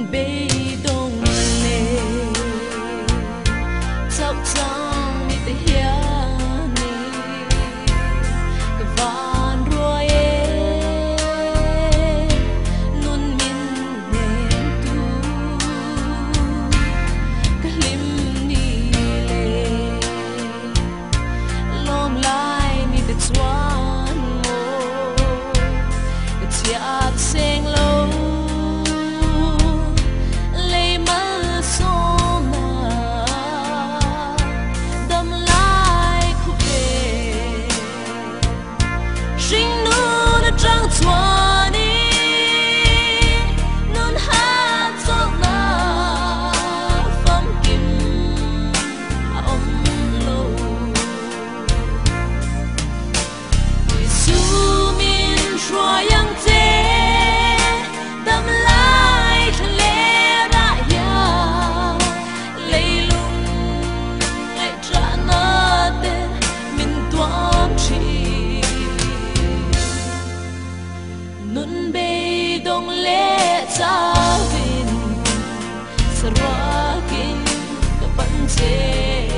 bê đông lệ dạo dang mi te hiani ka van ruai nun min nen tu ka lim ni le lom lai mi te chuan mo ka chia seng lo trăng xóa đi non hát gió na phong kim ông lâu Giêsu min xoa yang thế đâm lại lẽ đã ya lấy lung lấy trả na tên mình toan chi nun bê đông lệ cha vin sarwakin kapanche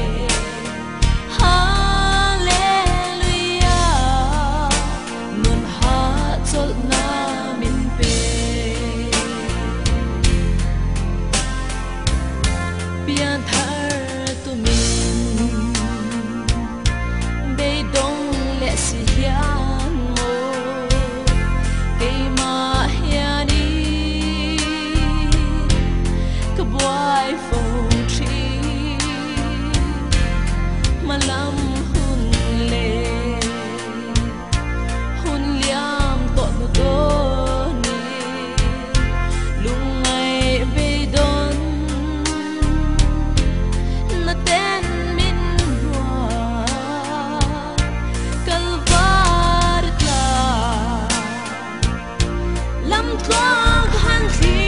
hallelujah nun ha chol na min pe pian thar tu min bê đông lệ si hian boy phô chi mà lâm hun lệ hun liam tội một đôi lung ngày về đón na tên min hoa calvar la lâm thoáng han thi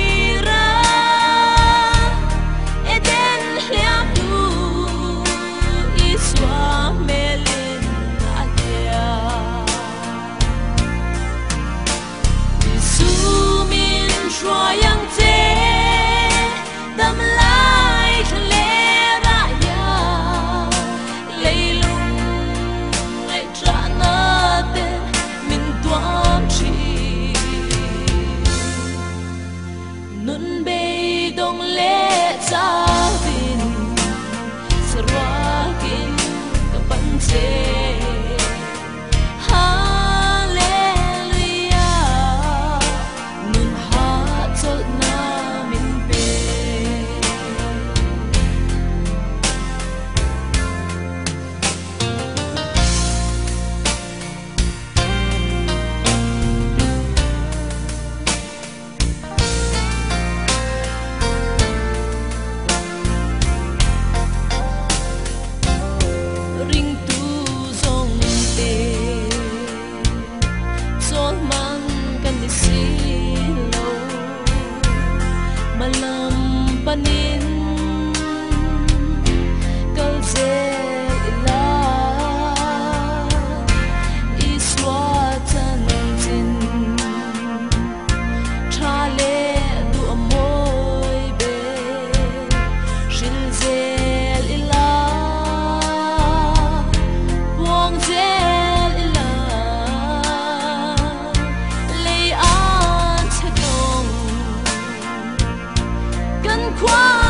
yang thế đâm lại lẽ đã ya lấy lung lấy trả na tên mình toan chi nun bê đông lẽ cha vin sarwakin kapanche malam panin kalze ila iswa tan tin thale du amoy be shilzel ila wong zel ila lay an chadong 快。